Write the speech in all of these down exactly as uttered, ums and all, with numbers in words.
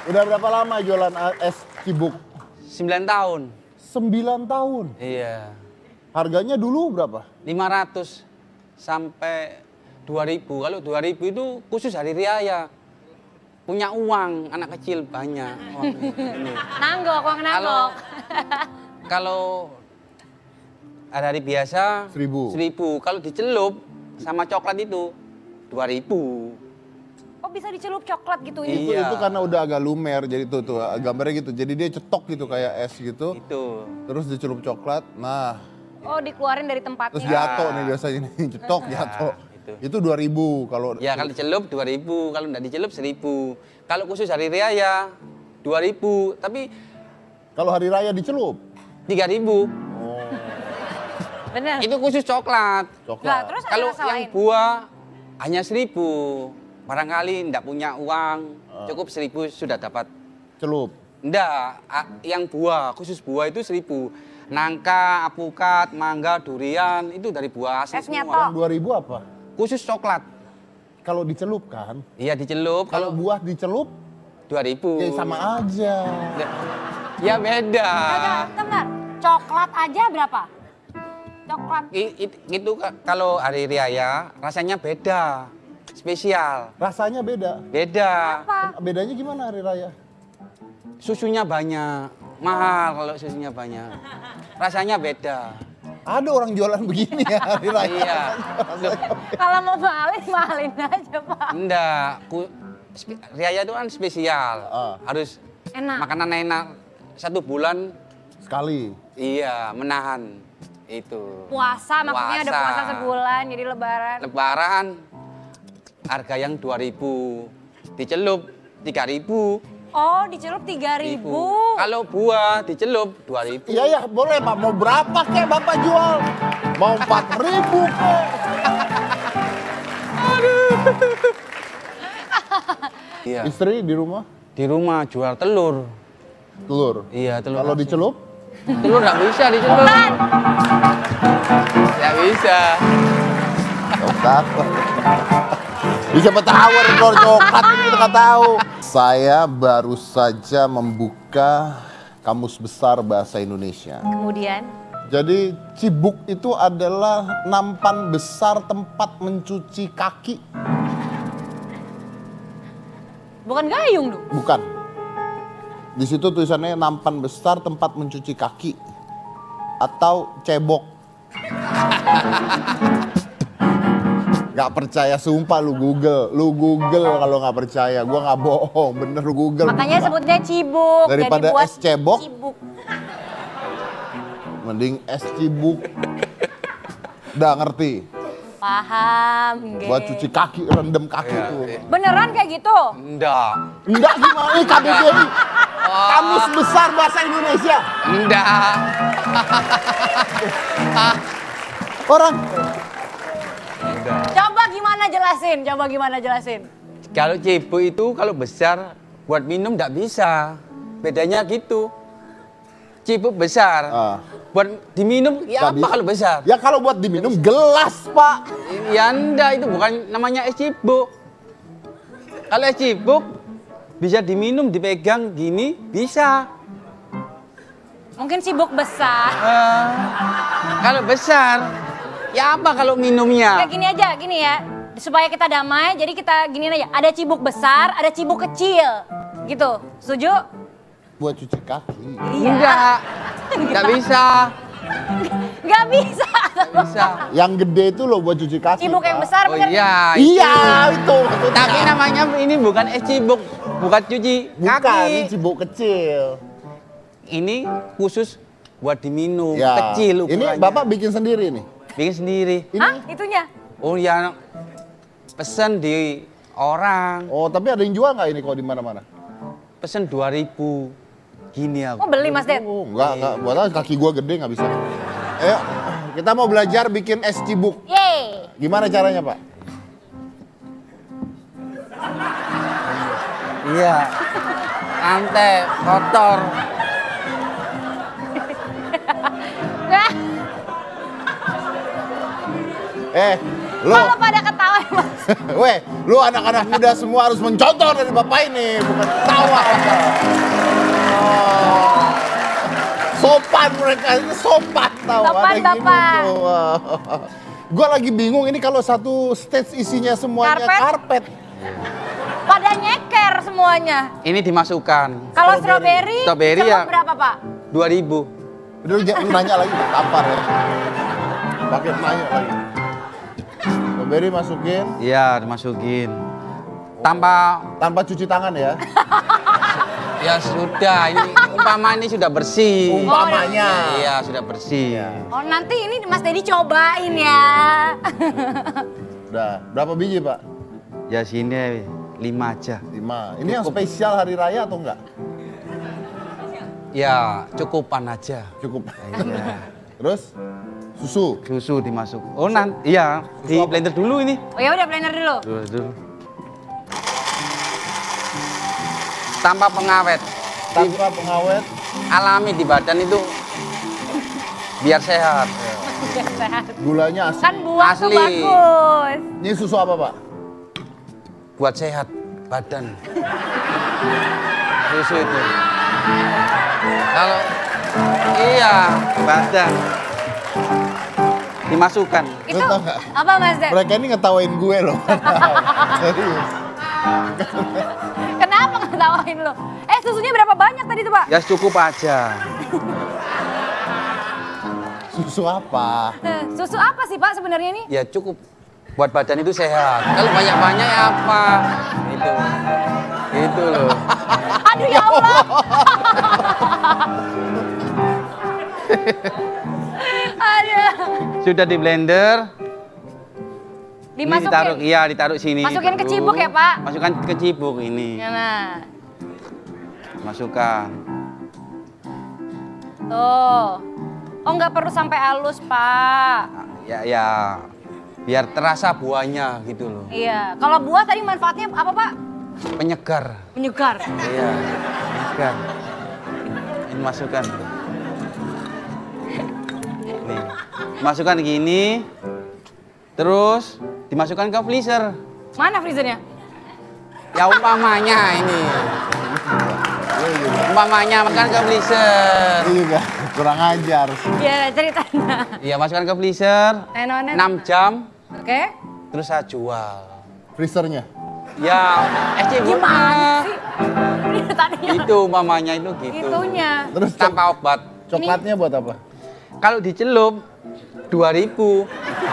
Udah berapa lama jualan es Cibuk? sembilan tahun. sembilan tahun? Iya. Harganya dulu berapa? lima ratus sampai dua ribu. Kalau dua ribu itu khusus hari raya. Punya uang, anak kecil banyak. Wah, ini. Nanggok, uang nanggok. Kalau hari-hari biasa Seribu. seribu. Kalau dicelup sama coklat itu dua ribu. Oh bisa dicelup coklat gitu ya? Itu, Iya. itu karena udah agak lumer, jadi tuh, tuh gambarnya gitu. Jadi dia cetok gitu kayak es gitu. Itu. Terus dicelup coklat, nah. Oh dikeluarin dari tempatnya. Terus jatuh nih biasanya nih, cetok jatuh. itu. Itu dua ribu kalau. Ya kalau dicelup dua ribu, kalau nggak dicelup seribu. Kalau khusus hari raya dua ribu, tapi Kalau hari raya dicelup. tiga ribu. Bener. Itu khusus coklat. Nah, Coklat. terus ada Kalau rasa yang lain? buah hanya seribu. Barangkali ndak punya uang, cukup seribu sudah dapat. Celup. Ndak, a- yang buah, khusus buah itu seribu. Nangka, apukat, mangga, durian, itu dari buah asli Esnya semua. tok. Dua ribu apa? Khusus coklat. Kalau dicelup kan? Iya dicelup, Kalau kalau buah dicelup, dua ribu. ya sama aja. Ya beda. Bentar, bentar. Coklat aja berapa? Coklat. I- it- Itu ka- kalau hari raya rasanya beda. Spesial. Rasanya beda. Beda. Apa? Bedanya gimana hari raya? Susunya banyak. Mahal kalau susunya banyak. Rasanya beda. Ada orang jualan begini ya hari raya. Iya. Kalau mau mahalin, mahalin aja Pak. Enggak. Ku- spe- Raya itu kan spesial. Ah. Harus Enak. makanan enak. Satu bulan, Sekali. iya, menahan. Itu. Puasa, maksudnya ada Puasa. puasa sebulan, jadi lebaran. Lebaran, harga yang dua ribu. Dicelup, tiga ribu. Oh, dicelup tiga ribu. Kalau buah dicelup dua ribu. Iya ya boleh Pak. Mau berapa kek Bapak jual? Mau empat ribu kek. Iya. Istri di rumah? Di rumah jual telur. Telur. Iya, telur. Kalau asin. dicelup? Telur nggak bisa dicelup. Bukan. Nggak bisa. Coklat. Bisa petawar telur coklat ini kita nggak tahu. Saya baru saja membuka Kamus Besar Bahasa Indonesia. Kemudian, Jadi Cibuk itu adalah nampan besar tempat mencuci kaki. bukan gayung dong. Bukan. Di situ tulisannya nampan besar tempat mencuci kaki. Atau cebok. Gak percaya sumpah lu Google. Lu Google kalau gak percaya. Gua gak bohong. Bener lu Google. Makanya sebutnya cibuk. Daripada jadi buat es cebok. Cibuk. Mending es Cibuk. Udah ngerti. Paham. Ge. Buat cuci kaki, rendem kaki Iya, tuh. iya. Beneran kayak gitu? Enggak. Enggak gimana nih Kak Dewi? Kamus Besar Bahasa Indonesia. Enggak. Orang Enggak. Coba gimana jelasin? Coba gimana jelasin? Kalau cibuk itu kalau besar buat minum enggak bisa. Bedanya gitu. Cibuk besar. Ah. Buat diminum ya Nggak apa bisa. kalau besar? Ya kalau buat diminum gelas, Pak. Ya enggak, itu bukan namanya es cibuk. Kalau es cibuk bisa diminum, dipegang gini, bisa. Mungkin cibuk besar. Eh, kalau besar, ya apa kalau minumnya? Kayak gini aja, gini ya. Supaya kita damai, jadi kita giniin aja. Ada cibuk besar, ada cibuk kecil. Gitu. Setuju? Buat cuci kaki. Iya. Enggak, enggak bisa. Gak bisa. Enggak bisa. Yang gede itu loh buat cuci kaki. Cibuk yang Pak. besar Oh bener. iya. Iya, itu. maksudnya. Tapi namanya ini bukan es cibuk, bukan cuci Bukan, kaki. ini cibuk kecil. Ini khusus buat diminum, Ya. kecil Ini ukurannya. Bapak bikin sendiri nih. bikin sendiri. Ini. Hah? Itunya? Oh ya, pesen di orang, Oh, tapi ada yang jual nggak ini kalau di mana-mana? pesen dua ribu. Gini Oh aku. beli Mas Det? Oh, enggak, enggak. Buat kaki gua gede nggak bisa. Ayo, kita mau belajar bikin es cibuk. Yeay. Gimana caranya, Pak? Iya. Rantai kotor. Nah, Eh, lu, kalau pada ketawa Mas. weh, lu anak-anak muda semua harus mencontoh dari Bapak ini, bukan ketawa. mereka itu sopan tau. Sopan, ada gini Bapak. tuh. Gue lagi bingung ini kalau satu stage isinya semuanya Karpet? karpet. Pada nyeker semuanya. Ini dimasukkan Kalau Strawberry. strawberry, Strawberry celup ya. berapa Pak? dua ribu. Udah lu jangan nanya lagi, tampar ya. Pakai nanya lagi. Strawberry masukin Iya, dimasukin. Tanpa tanpa cuci tangan ya. ya sudah, ini umpama ini sudah bersih. Umpamanya. Iya, sudah bersih. Oh nanti ini Mas Dedi cobain ya. Udah, berapa biji Pak? Ya sini lima aja. Lima. Ini yang spesial hari raya atau enggak? Ya, cukupan aja. Cukup. Iya. Terus susu. Susu dimasuk. Oh, nanti iya, di Susu apa? blender dulu ini. Oh ya udah blender dulu. Dulu, dulu. Tanpa pengawet. Tanpa pengawet. Alami di badan itu biar sehat. Biar sehat. Gulanya asli. Kan buah tuh Asli. bagus. Ini susu apa Pak? Buat sehat badan. Susu itu. Kalau iya, badan dimasukkan. Itu tau nggak? apa Mas Ded? Mereka ini ngetawain gue loh. Serius. Kenapa ngetawain lo? Eh susunya berapa banyak tadi tuh Pak? Ya cukup aja. Susu apa? Eh, Susu apa sih Pak sebenarnya ini? Ya cukup buat badan itu sehat. Kalau banyak-banyak ya apa? Itu. Itu loh. Aduh ya Allah. Aduh. Sudah di blender. Ini Dimasukin. ditaruh, iya ditaruh sini. Masukin ke dulu. cibuk ya, Pak? Masukkan ke cibuk ini. Ya, nah. Masukkan. Tuh. Oh nggak perlu sampai halus Pak. Ya ya. Biar terasa buahnya gitu loh. Iya. Kalau buah tadi manfaatnya apa Pak? Penyegar. Menyegar. Iya. Penyegar. Ini masukkan. Nih. Masukkan gini. Terus dimasukkan ke freezer. Mana freezernya? Ya umpamanya ini. Umpamanya makan ke freezer. Ini juga kurang ajar. Iya ceritanya. Iya masukkan ke freezer. Enonet. enam jam. Oke. Terus saya jual. Freezernya. Ya, es cibuknya. Gimana sih? Ini tadinya Itu umpamanya itu gitu. itunya. Terus cok- Tanpa obat. coklatnya buat apa? Kalau dicelup dua ribu.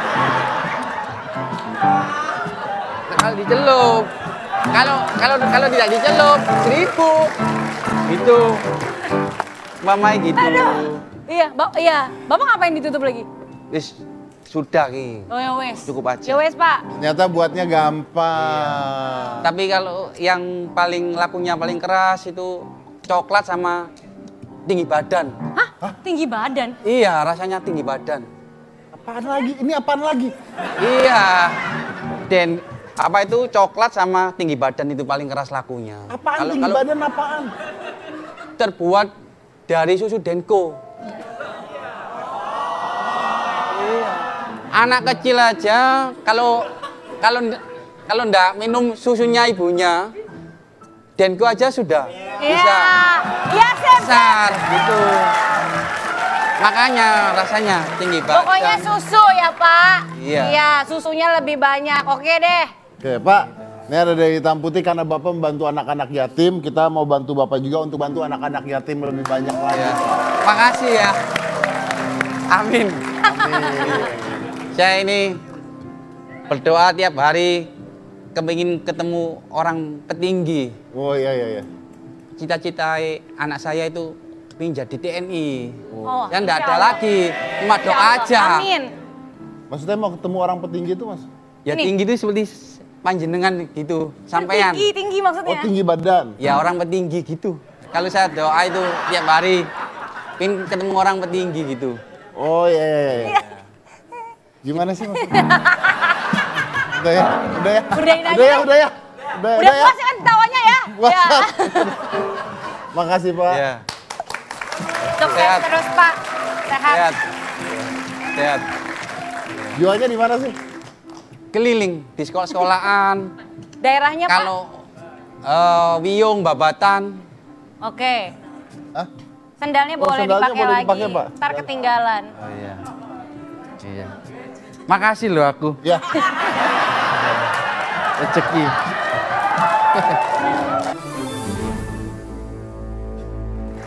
Kalau dicelup. Kalau kalau kalau tidak dicelup seribu. Gitu. Mamai gitu. Aduh. Iya, ba iya. Bapak ngapain ditutup lagi? Wis sudah ki. Oh ya wes. Cukup aja. Ya wes Pak. Ternyata buatnya gampang. Tapi kalau yang paling lakunya paling keras itu coklat sama tinggi badan. Hah? Tinggi badan? Iya, rasanya tinggi badan. Apaan lagi? Ini apaan lagi? Iya. Dan apa itu coklat sama tinggi badan itu paling keras lakunya. Apaan Kalau- tinggi kalau badan apaan? terbuat dari susu Denko. Iya. Anak kecil aja kalau kalau kalau ndak minum susunya ibunya, Denko aja sudah Iya. bisa Iya, Sep. besar gitu. Makanya rasanya tinggi badan. Pokoknya susu ya, Pak. Iya. Iya, susunya lebih banyak. Oke deh. Oke Pak, ini ada dari Hitam Putih karena Bapak membantu anak-anak yatim. Kita mau bantu Bapak juga untuk bantu anak-anak yatim lebih banyak lagi. Ya. Makasih ya. Amin. Saya ini berdoa tiap hari kepingin ketemu orang petinggi. Oh iya iya iya. Cita-cita anak saya itu ingin jadi T N I. Oh, Ya enggak insya ada Allah. lagi, cuma Ya doa Allah, aja. Amin. Maksudnya mau ketemu orang petinggi itu Mas? Ya Ini. tinggi itu seperti panjenengan gitu, sampean. Tinggi, tinggi Oh maksudnya. tinggi badan. Ya orang petinggi gitu. Kalau saya doa itu tiap hari ingin ketemu orang petinggi gitu. Oh iya iya iya. Gimana sih maksudnya? Udah ya, udah ya. Udahin aja Udah ya, deh. udah ya. Udah, Udah puas kan tawanya ya? Puas. Ya. Makasih Pak. Ya, Sukses Sehat. terus Pak. Sehat. sehat. Sehat. Jualnya di mana sih? Keliling di sekolah-sekolahan. Daerahnya Pak? Kalau eh, Wiyung, Babatan, Oke. Hah? Sendalnya Oh, boleh sendalnya dipakai boleh lagi. dipakai, Pak. Ntar ketinggalan. Oh iya. Iya. Makasih loh aku. Ya. Rezeki.